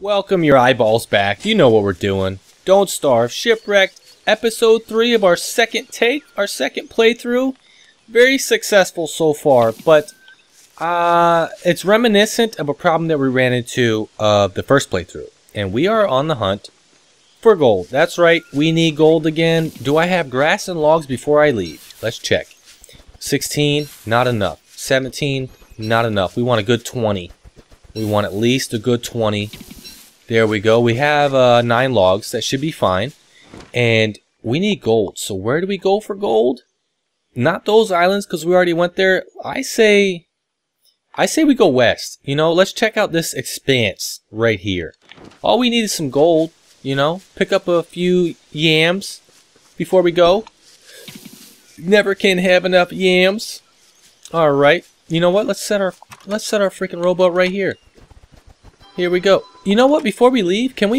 Welcome your eyeballs back. You know what we're doing. Don't Starve Shipwrecked, episode 3 of our second playthrough. Very successful so far, but it's reminiscent of a problem that we ran into the first playthrough. And we are on the hunt for gold. That's right, we need gold again. Do I have grass and logs before I leave? Let's check. 16, not enough. 17, not enough. We want a good 20. We want at least a good 20. There we go. We have 9 logs. That should be fine. And we need gold. So where do we go for gold? Not those islands, because we already went there. I say we go west. You know, let's check out this expanse right here. All we need is some gold. You know, pick up a few yams before we go. Never can have enough yams. All right. You know what? Let's set our freaking rowboat right here. Here we go. You know what? Before we leave, we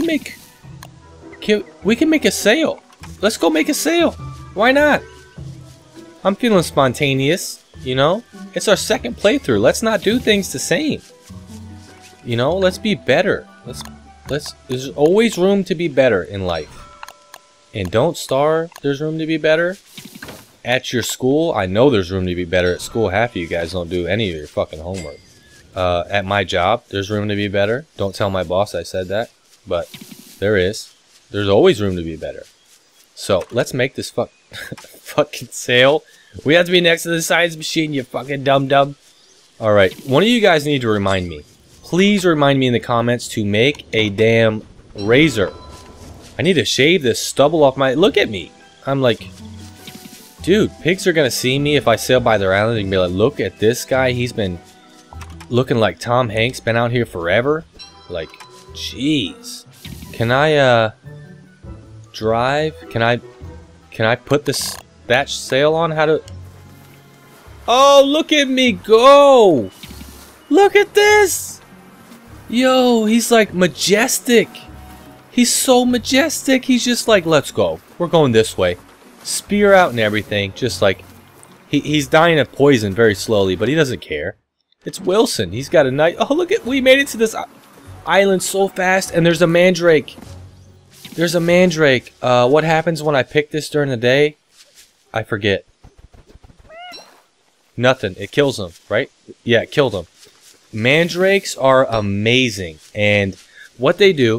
can make a sail. Let's go make a sail. Why not? I'm feeling spontaneous. You know, it's our second playthrough. Let's not do things the same. You know, let's be better. There's always room to be better in life. And don't starve. There's room to be better. At your school, I know there's room to be better at school. Half of you guys don't do any of your fucking homework. At my job, there's room to be better. Don't tell my boss I said that, but there is. There's always room to be better. So let's make this fucking sail. We have to be next to the science machine, you fucking dum-dum. Alright, one of you guys need to remind me. Please remind me in the comments to make a damn razor. I need to shave this stubble off my... Look at me. I'm like... Dude, pigs are gonna see me if I sail by their island and be like, look at this guy. He's been looking like Tom Hanks, been out here forever. Like, jeez. Can I, drive? Can I put this thatch sail on? How to... Oh, look at me go! Look at this! Yo, he's like majestic. He's so majestic. He's just like, let's go. We're going this way. Spear out and everything, just like he's dying of poison very slowly, but he doesn't care. It's Wilson. He's got a knife. Oh, look at, we made it to this island so fast, and there's a mandrake. There's a mandrake. What happens when I pick this during the day? I forget. Nothing. It kills him, right? Yeah, it killed him. Mandrakes are amazing, and what they do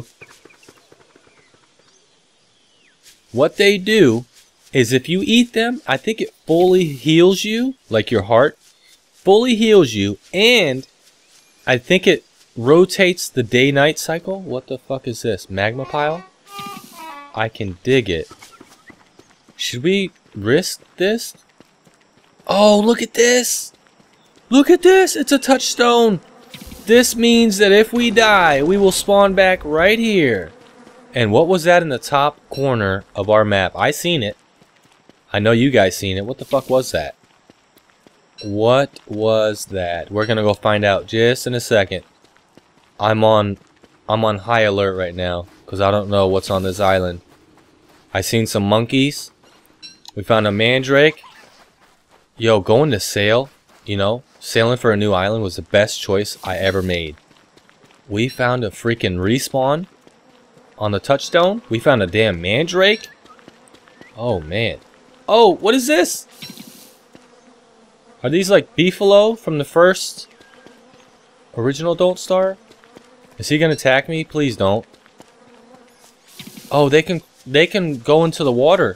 is if you eat them, I think it fully heals you, like your heart, fully heals you, and I think it rotates the day-night cycle. What the fuck is this? Magma pile? I can dig it. Should we risk this? Oh, look at this! Look at this! It's a touchstone! This means that if we die, we will spawn back right here. And what was that in the top corner of our map? I seen it. I know you guys seen it. What the fuck was that? What was that? We're gonna go find out just in a second. I'm on high alert right now because I don't know what's on this island. I seen some monkeys. We found a mandrake. Yo, going to sail, you know, sailing for a new island was the best choice I ever made. We found a freaking respawn on the touchstone. We found a damn mandrake. Oh man. Oh, what is this? Are these like beefalo from the first original Don't Starve? Is he gonna attack me? Please don't. Oh, they can go into the water.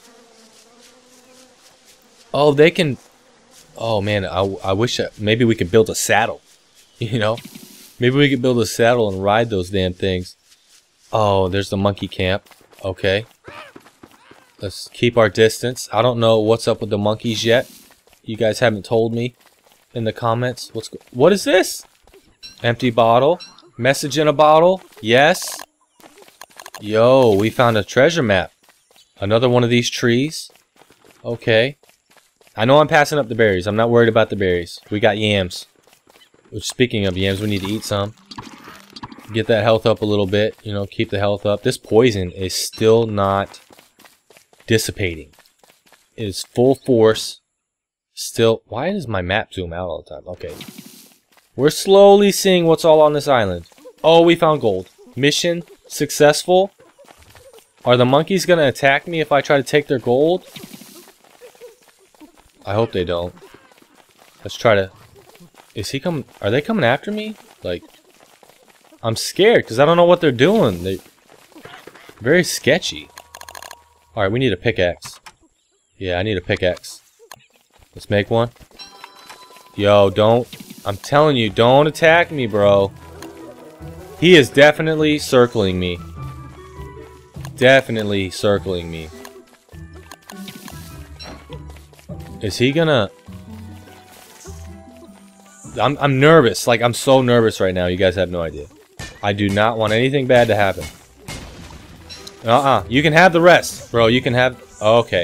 Oh, they can. Oh man, I wish maybe we could build a saddle. You know, maybe we could build a saddle and ride those damn things. Oh, there's the monkey camp. Okay. Let's keep our distance. I don't know what's up with the monkeys yet. You guys haven't told me in the comments. What is this? Empty bottle. Message in a bottle. Yes. Yo, we found a treasure map. Another one of these trees. Okay. I know I'm passing up the berries. I'm not worried about the berries. We got yams. Which, speaking of yams, we need to eat some. Get that health up a little bit. You know, keep the health up. This poison is still not dissipating. It is full force. Still, why does my map zoom out all the time? Okay. We're slowly seeing what's all on this island. Oh, we found gold. Mission successful. Are the monkeys gonna attack me if I try to take their gold? I hope they don't. Let's try to... Is he coming? Are they coming after me? Like, I'm scared because I don't know what they're doing. They're very sketchy. Alright, we need a pickaxe. Yeah, I need a pickaxe. Let's make one. Yo, don't... I'm telling you, don't attack me, bro. He is definitely circling me. Definitely circling me. Is he gonna... I'm nervous. Like, I'm so nervous right now. You guys have no idea. I do not want anything bad to happen. You can have the rest, bro. You can have... Okay.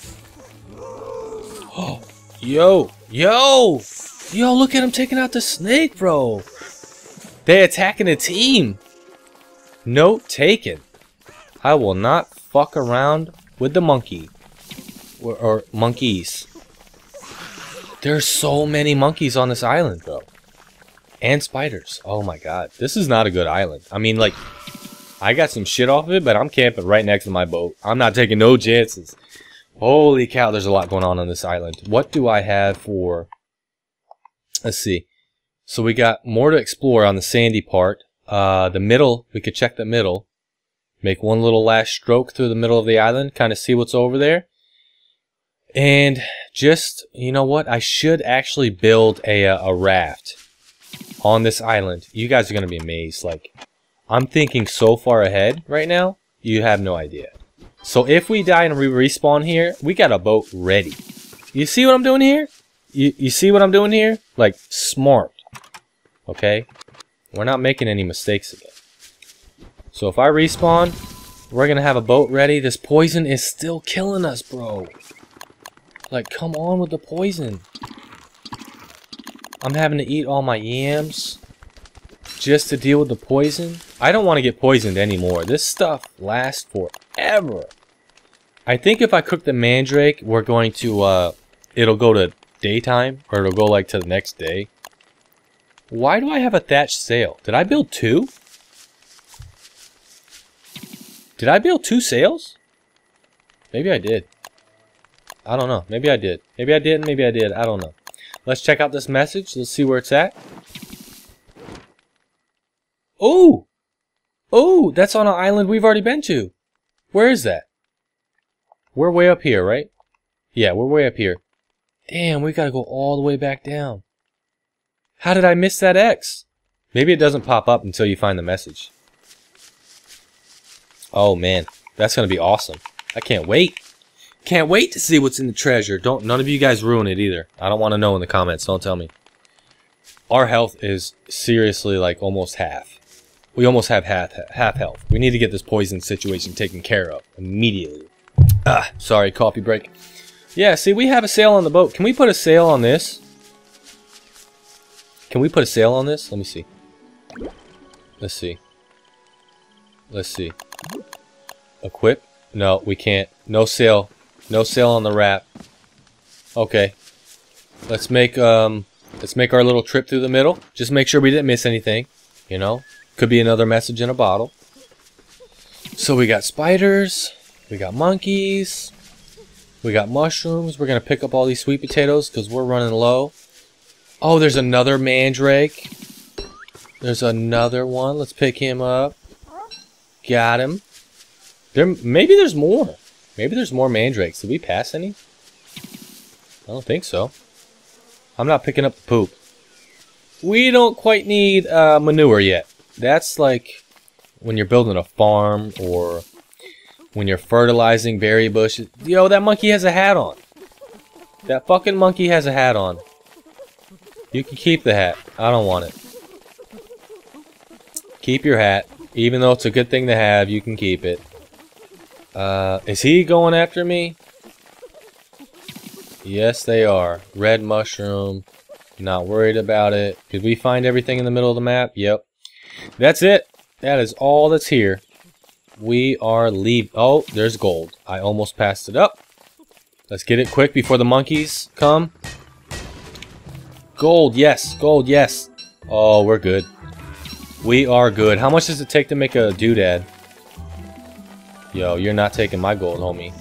Yo! Yo! Yo, look at him taking out the snake, bro. They attacking a team. Note taken. I will not fuck around with the monkey. Or monkeys. There's so many monkeys on this island, bro. And spiders. Oh my god. This is not a good island. I mean, like, I got some shit off of it, but I'm camping right next to my boat. I'm not taking no chances. Holy cow, there's a lot going on this island. What do I have for... Let's see. So we got more to explore on the sandy part. The middle, we could check the middle. Make one little last stroke through the middle of the island. Kind of see what's over there. And just, you know what? I should actually build a raft on this island. You guys are going to be amazed. Like, I'm thinking so far ahead right now. You have no idea. So if we die and we respawn here, we got a boat ready. You see what I'm doing here? You see what I'm doing here? Like, smart. Okay? We're not making any mistakes again. So if I respawn, we're going to have a boat ready. This poison is still killing us, bro. Like, come on with the poison. I'm having to eat all my yams just to deal with the poison. I don't want to get poisoned anymore. This stuff lasts forever. I think if I cook the mandrake, we're going to, it'll go to daytime, or it'll go like to the next day. Why do I have a thatched sail? Did I build 2? Did I build 2 sails? Maybe I did. I don't know. Maybe I did. Maybe I didn't. Maybe I did. I don't know. Let's check out this message. Let's see where it's at. Oh! Oh! That's on an island we've already been to. Where is that? We're way up here, right? Yeah, we're way up here. Damn, we gotta go all the way back down. How did I miss that X? Maybe it doesn't pop up until you find the message. Oh man, that's gonna be awesome. I can't wait. Can't wait to see what's in the treasure. None of you guys ruin it either. I don't want to know in the comments. Don't tell me. Our health is seriously like almost half. We almost have half health. We need to get this poison situation taken care of immediately. Sorry, coffee break. Yeah, see, we have a sail on the boat. Can we put a sail on this? Can we put a sail on this? Let me see. Let's see. Let's see. Equip? No, we can't. No sail. No sail on the raft. Okay. Let's make our little trip through the middle. Just make sure we didn't miss anything. You know? Could be another message in a bottle. So we got spiders. We got monkeys. We got mushrooms. We're going to pick up all these sweet potatoes because we're running low. Oh, there's another mandrake. There's another one. Let's pick him up. Got him. Maybe there's more. Maybe there's more mandrakes. Did we pass any? I don't think so. I'm not picking up the poop. We don't quite need manure yet. That's like when you're building a farm or when you're fertilizing berry bushes. Yo, that monkey has a hat on. That fucking monkey has a hat on. You can keep the hat. I don't want it. Keep your hat. Even though it's a good thing to have, you can keep it. Is he going after me? Yes, they are. Red mushroom. Not worried about it. Did we find everything in the middle of the map? Yep. That's it. That is all that's here. We are leaving. Oh, there's gold. I almost passed it up. Let's get it quick before the monkeys come. Gold, yes. Gold, yes. Oh, we're good. We are good. How much does it take to make a doodad? Yo, you're not taking my gold, homie.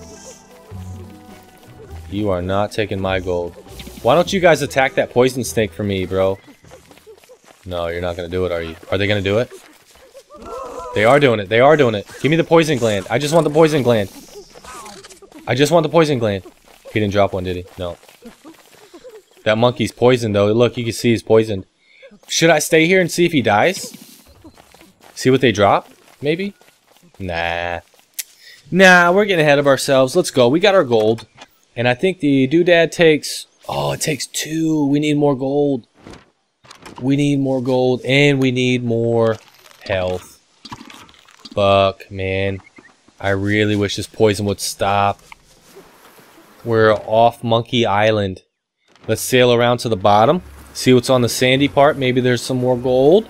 You are not taking my gold. Why don't you guys attack that poison snake for me, bro? No, you're not gonna do it, are you? Are they gonna do it? They are doing it. They are doing it. Give me the poison gland. I just want the poison gland. I just want the poison gland. He didn't drop one, did he? No. That monkey's poisoned, though. Look, you can see he's poisoned. Should I stay here and see if he dies? See what they drop? Maybe? Nah. Nah, we're getting ahead of ourselves. Let's go. We got our gold. And I think the doodad takes... Oh, it takes 2. We need more gold. We need more gold. And we need more health. Fuck, man. I really wish this poison would stop. We're off Monkey Island. Let's sail around to the bottom. See what's on the sandy part. Maybe there's some more gold.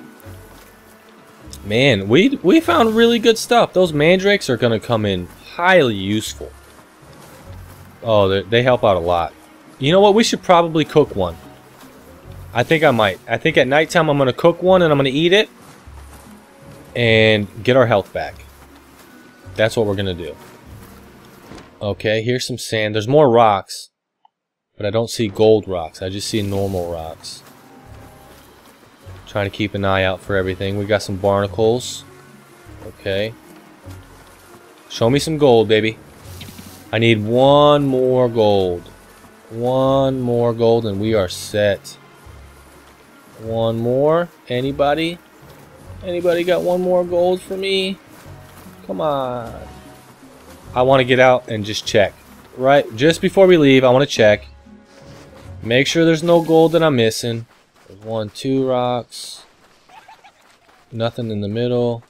Man, we found really good stuff. Those mandrakes are going to come in highly useful. Oh, they help out a lot. You know what? We should probably cook one. I think I might. I think at nighttime I'm going to cook one and I'm going to eat it. And get our health back. That's what we're going to do. Okay, here's some sand. There's more rocks. But I don't see gold rocks. I just see normal rocks. Trying to keep an eye out for everything. We got some barnacles. Okay. Show me some gold, baby. I need one more gold. One more gold and we are set. One more. Anybody? Anybody got one more gold for me? Come on. I want to get out and just check. Right, just before we leave, I want to check. Make sure there's no gold that I'm missing. There's 1, 2 rocks. Nothing in the middle.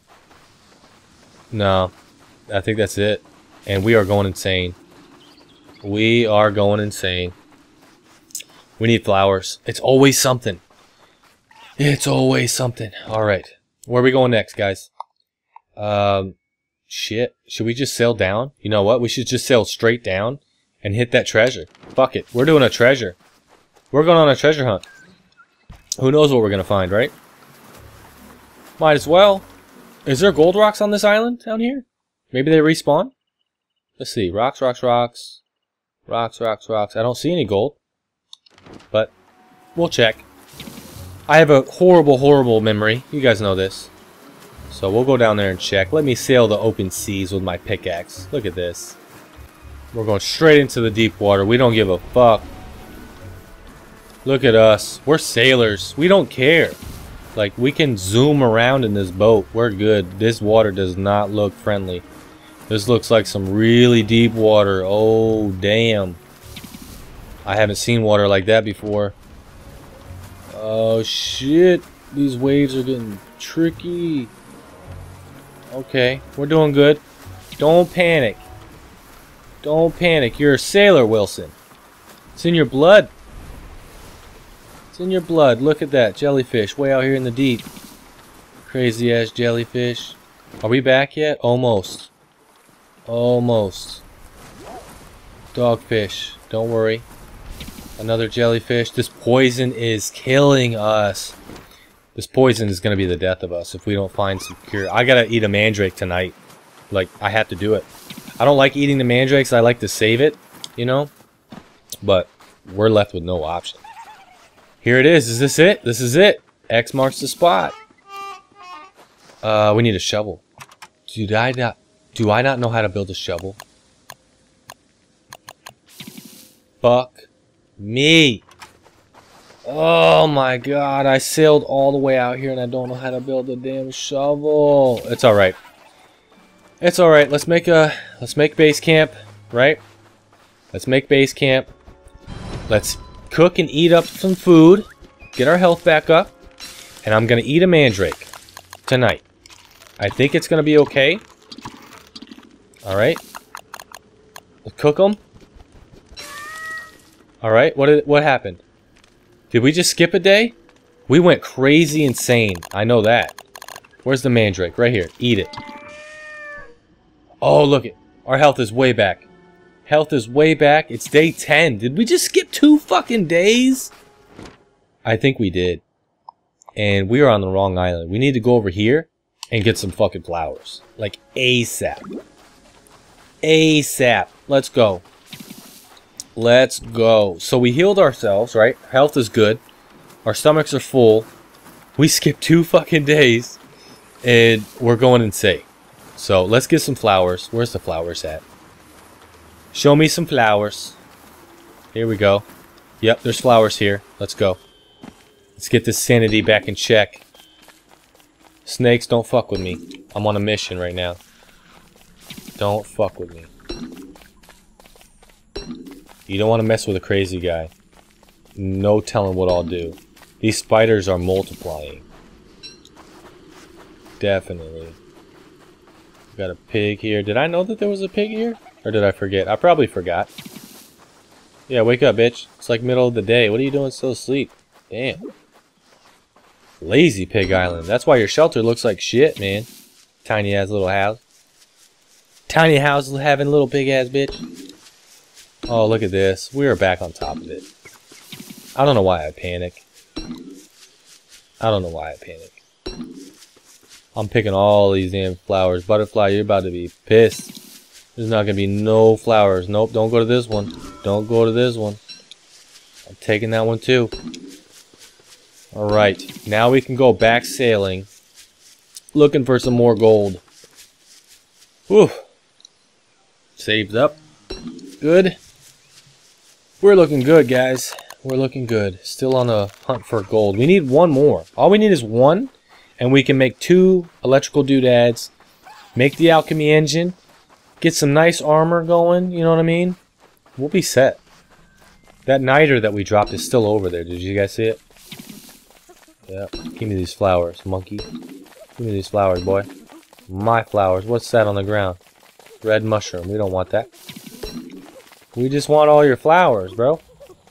No, I think that's it. And we are going insane. We are going insane. We need flowers. It's always something. It's always something. Alright. Where are we going next, guys? Shit. Should we just sail down? You know what? We should just sail straight down and hit that treasure. Fuck it. We're doing a treasure. We're going on a treasure hunt. Who knows what we're going to find, right? Might as well. Is there gold rocks on this island down here? Maybe they respawn? Let's see. Rocks, rocks, rocks. Rocks, rocks, rocks. I don't see any gold. But we'll check. I have a horrible, horrible memory. You guys know this. So we'll go down there and check. Let me sail the open seas with my pickaxe. Look at this. We're going straight into the deep water. We don't give a fuck. Look at us. We're sailors. We don't care. Like, we can zoom around in this boat. We're good. This water does not look friendly. This looks like some really deep water. Oh, damn. I haven't seen water like that before. Oh, shit. These waves are getting tricky. Okay, we're doing good. Don't panic. Don't panic. You're a sailor, Wilson. It's in your blood. It's in your blood. Look at that. Jellyfish way out here in the deep. Crazy ass jellyfish. Are we back yet? Almost. Almost. Dogfish. Don't worry. Another jellyfish. This poison is killing us. This poison is going to be the death of us if we don't find some cure. I got to eat a mandrake tonight. Like, I have to do it. I don't like eating the mandrakes. I like to save it, you know. But we're left with no option. Here it is. Is this it? This is it. X marks the spot. We need a shovel. Do I not know how to build a shovel? Fuck me. Oh my god, I sailed all the way out here and I don't know how to build a damn shovel. It's alright. It's alright. Let's make base camp, right? Let's make base camp. Let's cook and eat up some food. Get our health back up. And I'm gonna eat a mandrake tonight. I think it's gonna be okay. Alright. We'll cook them. Alright, what happened? Did we just skip a day? We went crazy insane. I know that. Where's the mandrake? Right here. Eat it. Oh, look it. Our health is way back. Health is way back. It's day 10. Did we just skip 2 fucking days? I think we did. And we are on the wrong island. We need to go over here and get some fucking flowers. Like ASAP. ASAP. Let's go. Let's go. So we healed ourselves, right? Health is good. Our stomachs are full. We skipped 2 fucking days. And we're going insane. So let's get some flowers. Where's the flowers at? Show me some flowers. Here we go. Yep, there's flowers here. Let's go. Let's get this sanity back in check. Snakes, don't fuck with me. I'm on a mission right now. Don't fuck with me. You don't want to mess with a crazy guy. No telling what I'll do. These spiders are multiplying. Definitely. Got a pig here. Did I know that there was a pig here? Or did I forget? I probably forgot. Yeah, wake up, bitch. It's like middle of the day. What are you doing still asleep? Damn. Lazy Pig Island. That's why your shelter looks like shit, man. Tiny ass little house. Tiny house having little pig ass bitch. Oh, look at this. We are back on top of it. I don't know why I panic. I don't know why I panic. I'm picking all these damn flowers. Butterfly, you're about to be pissed. There's not going to be no flowers. Nope, don't go to this one. Don't go to this one. I'm taking that one too. Alright, now we can go back sailing. Looking for some more gold. Whew. Saved up. Good. We're looking good, guys. We're looking good. Still on a hunt for gold. We need one more. All we need is one. And we can make 2 electrical doodads. Make the alchemy engine. Get some nice armor going. You know what I mean? We'll be set. That niter that we dropped is still over there. Did you guys see it? Yep. Give me these flowers, monkey. Give me these flowers, boy. My flowers. What's that on the ground? Red mushroom. We don't want that. We just want all your flowers, bro.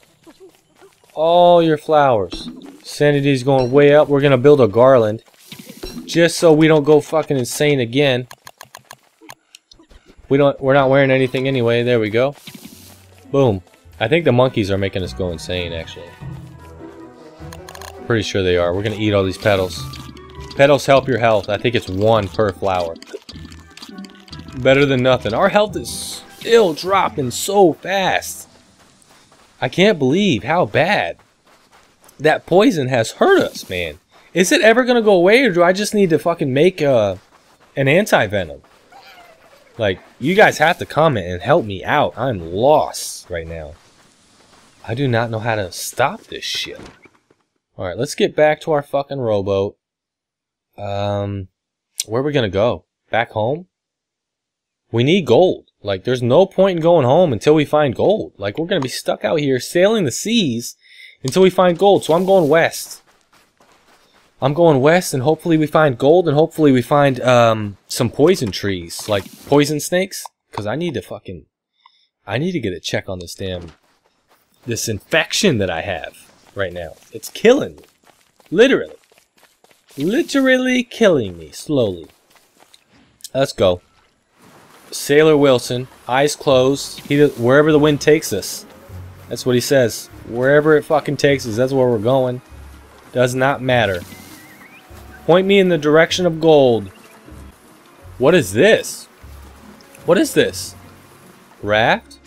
All your flowers. Sanity's going way up. We're gonna build a garland. Just so we don't go fucking insane again. We're not wearing anything anyway. There we go. Boom. I think the monkeys are making us go insane, actually. Pretty sure they are. We're gonna eat all these petals. Petals help your health. I think it's 1 per flower. Better than nothing. Our health is still dropping so fast. I can't believe how bad that poison has hurt us, man. Is it ever gonna go away, or do I just need to fucking make an anti-venom? Like, you guys have to comment and help me out. I'm lost right now. I do not know how to stop this shit. Alright, let's get back to our fucking rowboat. Where are we gonna go? Back home? We need gold. Like, there's no point in going home until we find gold. Like, we're gonna be stuck out here sailing the seas until we find gold. So I'm going west. I'm going west, and hopefully we find gold, and hopefully we find some poison trees, like poison snakes. Because I need to get a check on this this infection that I have right now. It's killing me. Literally. Literally killing me slowly. Let's go. Sailor Wilson, eyes closed. Wherever the wind takes us. That's what he says. Wherever it fucking takes us, that's where we're going. Does not matter. Point me in the direction of gold. What is this? What is this? Raft?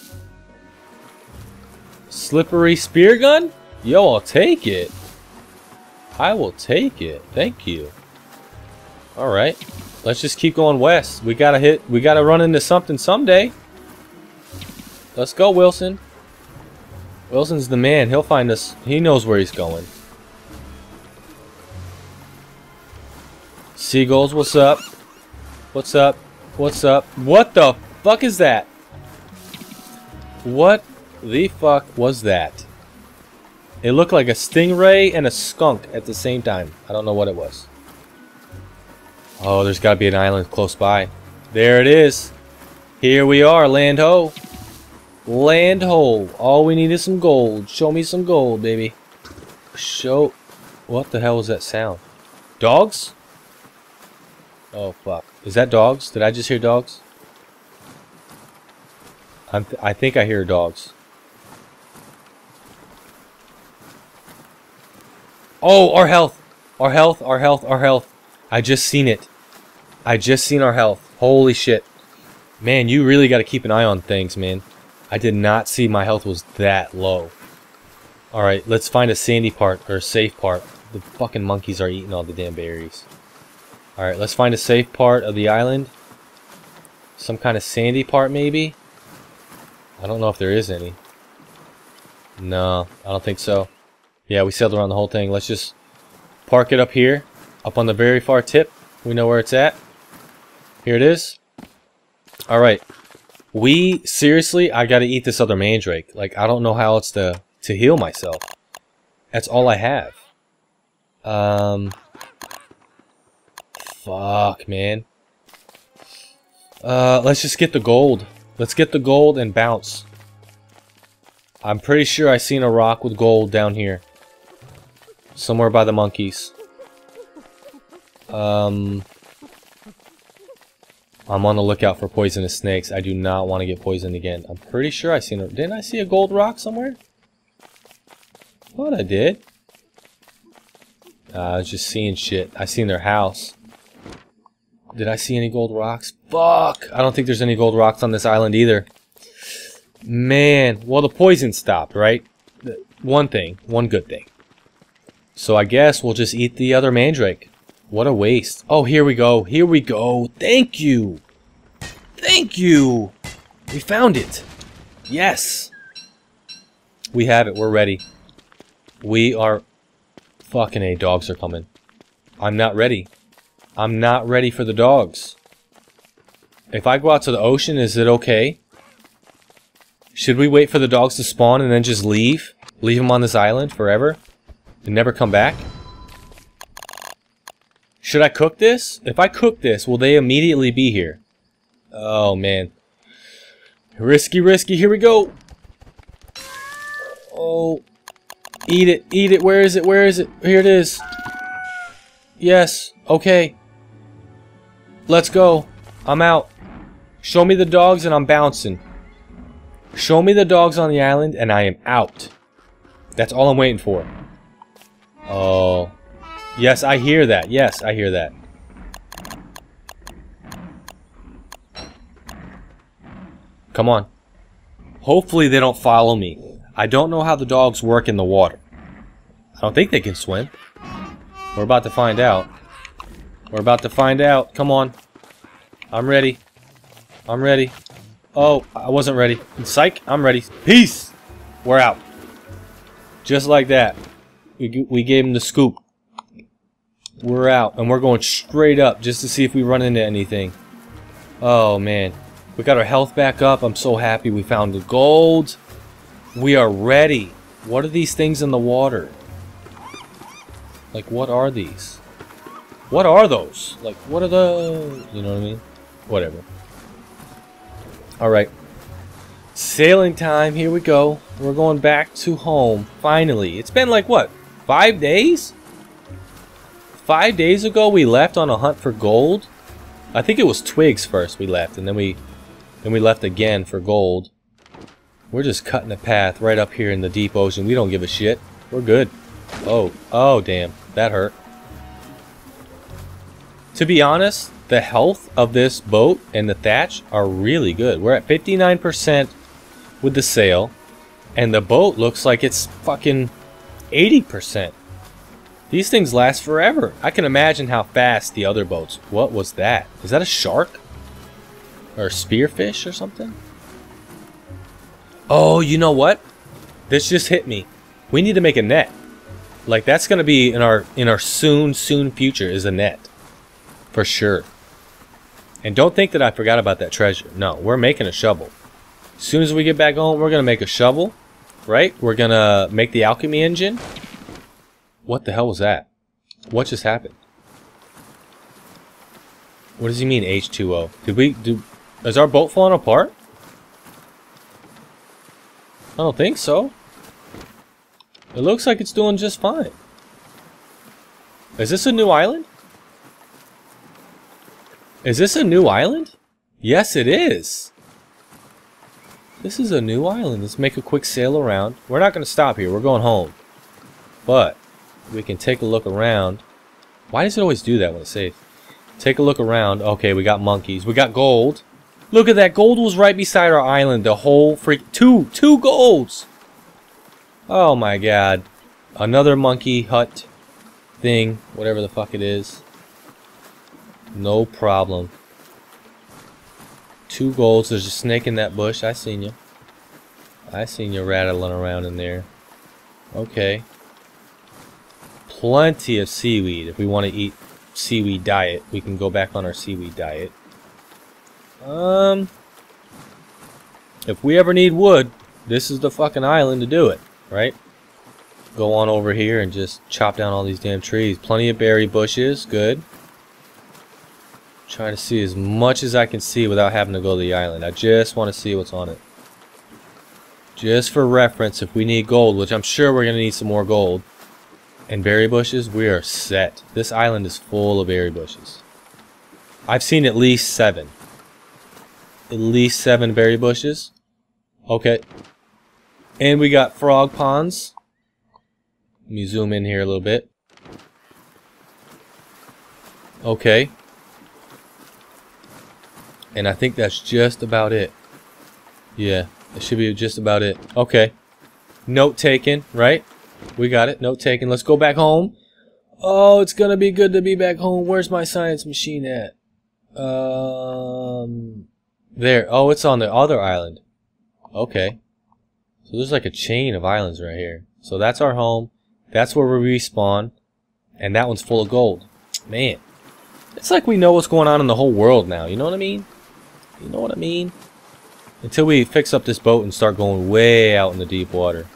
Slippery spear gun? Yo, I'll take it. I will take it. Thank you. Alright. Let's just keep going west. We gotta run into something someday. Let's go, Wilson. Wilson's the man. He'll find us. He knows where he's going. Seagulls, what's up? What's up? What's up? What the fuck is that? What the fuck was that? It looked like a stingray and a skunk at the same time. I don't know what it was. Oh, there's got to be an island close by. There it is. Here we are, land ho. Land ho. All we need is some gold. Show me some gold, baby. Show. What the hell was that sound? Dogs? Oh, fuck. Is that dogs? Did I just hear dogs? I think I hear dogs. Oh, our health. Our health, our health, our health. I just seen it. I just seen our health. Holy shit. Man, you really got to keep an eye on things, man. I did not see my health was that low. Alright, let's find a sandy part, or a safe part. The fucking monkeys are eating all the damn berries. Alright, let's find a safe part of the island. Some kind of sandy part, maybe? I don't know if there is any. No, I don't think so. Yeah, we sailed around the whole thing. Let's just park it up here. Up on the very far tip. We know where it's at. Here it is. Alright. Seriously, I gotta eat this other mandrake. Like, I don't know how else to heal myself. That's all I have. Fuck, man. Let's just get the gold. Let's get the gold and bounce. I'm pretty sure I seen a rock with gold down here. Somewhere by the monkeys. I'm on the lookout for poisonous snakes. I do not want to get poisoned again. I'm pretty sure I seen a... Didn't I see a gold rock somewhere? Thought I did. I was just seeing shit. I seen their house. Did I see any gold rocks? Fuck! I don't think there's any gold rocks on this island either. Man. Well, the poison stopped, right? One thing. One good thing. So I guess we'll just eat the other mandrake. What a waste. Oh, here we go. Here we go. Thank you. Thank you. We found it. Yes. We have it. We're ready. We are... Fucking A, dogs are coming. I'm not ready. I'm not ready for the dogs. If I go out to the ocean, is it okay? Should we wait for the dogs to spawn and then just leave? Leave them on this island forever? And never come back? Should I cook this? If I cook this, will they immediately be here? Oh, man. Risky, risky. Here we go. Oh. Eat it. Eat it. Where is it? Where is it? Here it is. Yes. Okay. Let's go. I'm out. Show me the dogs and I'm bouncing. Show me the dogs on the island and I am out. That's all I'm waiting for. Oh. Yes, I hear that. Yes, I hear that. Come on. Hopefully they don't follow me. I don't know how the dogs work in the water. I don't think they can swim. We're about to find out. We're about to find out. Come on. I'm ready. I'm ready. Oh, I wasn't ready. Psych, I'm ready. Peace! We're out. Just like that. We gave him the scoop. We're out, and we're going straight up just to see if we run into anything. Oh, man. We got our health back up. I'm so happy we found the gold. We are ready. What are these things in the water? Like, what are these? What are those? Like, what are the... You know what I mean? Whatever. Alright. Sailing time. Here we go. We're going back to home. Finally. It's been like, what? 5 days? 5 days ago we left on a hunt for gold. I think it was twigs first we left, and then we left again for gold. We're just cutting a path right up here in the deep ocean. We don't give a shit. We're good. Oh damn, that hurt. To be honest, the health of this boat and the thatch are really good. We're at 59% with the sail, and the boat looks like it's fucking 80%. These things last forever. I can imagine how fast the other boats... What was that? Is that a shark? Or a spearfish or something? Oh, you know what? This just hit me. We need to make a net. Like, that's going to be in our soon future is a net. For sure. And don't think that I forgot about that treasure. No, we're making a shovel. As soon as we get back home, we're going to make a shovel. Right? We're going to make the alchemy engine. What the hell was that? What just happened? What does he mean H2O? Is our boat falling apart? I don't think so. It looks like it's doing just fine. Is this a new island? Is this a new island? Yes, it is. This is a new island. Let's make a quick sail around. We're not going to stop here. We're going home. But we can take a look around. Why does it always do that when it's safe? Take a look around. Okay, we got monkeys. We got gold. Look at that. Gold was right beside our island. The whole freak... Two golds. Oh my god. Another monkey hut thing. Whatever the fuck it is. No problem. 2 golds. There's a snake in that bush. I seen you. I seen you rattling around in there. Okay. Plenty of seaweed. If we want to eat seaweed diet, we can go back on our seaweed diet. If we ever need wood, this is the fucking island to do it, right? Go on over here and just chop down all these damn trees. Plenty of berry bushes. Good. Trying to see as much as I can see without having to go to the island. I just want to see what's on it. Just for reference, if we need gold, which I'm sure we're going to need some more gold, and berry bushes, we are set. This island is full of berry bushes. I've seen at least 7. At least 7 berry bushes. Okay. And we got frog ponds. Let me zoom in here a little bit. Okay. And I think that's just about it. Yeah, that should be just about it. Okay. Note taken, right? We got it. Note taken. Let's go back home. Oh, it's gonna be good to be back home. Where's my science machine at? There. Oh, it's on the other island. Okay. So there's like a chain of islands right here. So that's our home. That's where we respawn. And that one's full of gold. Man. It's like we know what's going on in the whole world now. You know what I mean? You know what I mean? Until we fix up this boat and start going way out in the deep water.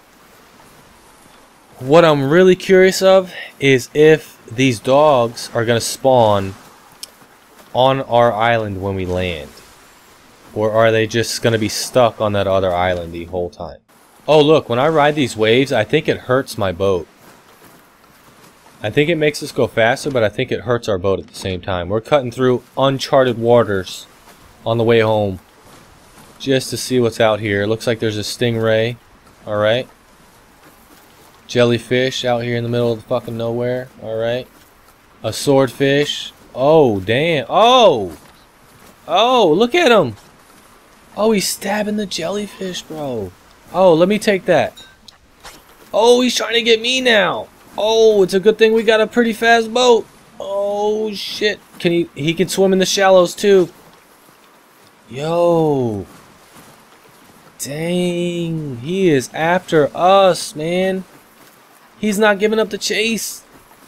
What I'm really curious of is if these dogs are going to spawn on our island when we land. Or are they just going to be stuck on that other island the whole time? Oh look, when I ride these waves, I think it hurts my boat. I think it makes us go faster, but I think it hurts our boat at the same time. We're cutting through uncharted waters on the way home. Just to see what's out here. Looks like there's a stingray. Alright. Jellyfish out here in the middle of the fucking nowhere. Alright. A swordfish. Oh, damn. Oh! Oh, look at him! Oh, he's stabbing the jellyfish, bro. Oh, let me take that. Oh, he's trying to get me now. Oh, it's a good thing we got a pretty fast boat. Oh, shit. Can he can swim in the shallows, too. Yo. Dang. He is after us, man. He's not giving up the chase.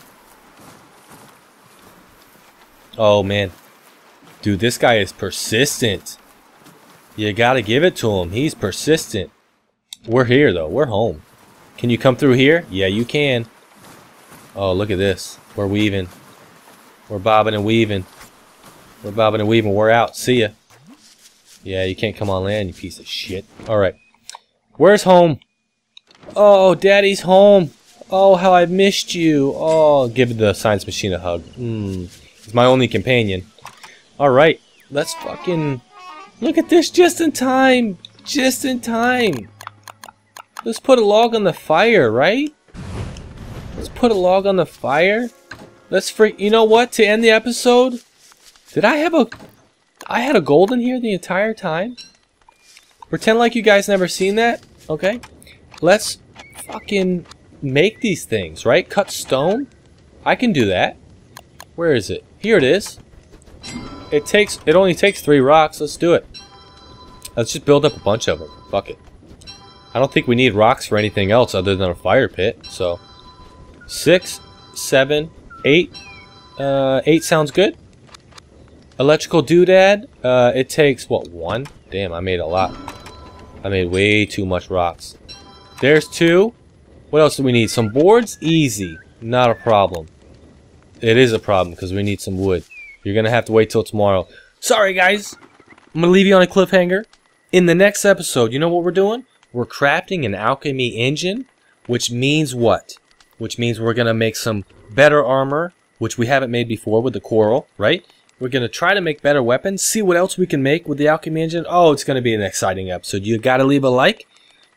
Oh, man. Dude, this guy is persistent. You gotta give it to him. He's persistent. We're here, though. We're home. Can you come through here? Yeah, you can. Oh, look at this. We're weaving. We're bobbing and weaving. We're bobbing and weaving. We're out. See ya. Yeah, you can't come on land, you piece of shit. Alright. Where's home? Oh, Daddy's home. Oh, how I missed you. Oh, give the science machine a hug. It's my only companion. Alright. Let's fucking... Look at this, just in time. Just in time. Let's put a log on the fire, right? Let's put a log on the fire. Let's freak... You know what? To end the episode... Did I have a... I had a gold in here the entire time? Pretend like you guys never seen that? Okay. Let's fucking make these things, right? Cut stone? I can do that. Where is it? Here it is. It only takes 3 rocks. Let's do it. Let's just build up a bunch of them. Fuck it. I don't think we need rocks for anything else other than a fire pit. So 6, 7, 8. 8 sounds good. Electrical doodad. It takes what, 1? Damn, I made a lot. I made way too much rocks. There's 2. What else do we need? Some boards? Easy. Not a problem. It is a problem because we need some wood. You're gonna have to wait till tomorrow. Sorry guys. I'm gonna leave you on a cliffhanger. In the next episode, you know what we're doing? We're crafting an alchemy engine, which means what? Which means we're gonna make some better armor, which we haven't made before with the coral, right? We're gonna try to make better weapons, see what else we can make with the alchemy engine. Oh, it's gonna be an exciting episode. You gotta leave a like.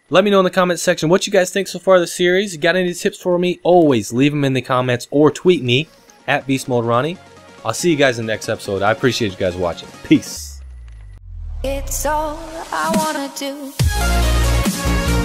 Let me know in the comments section what you guys think so far of the series. You got any tips for me? Always leave them in the comments or tweet me at BeastmodeRon. I'll see you guys in the next episode. I appreciate you guys watching. Peace. It's all I wanna do.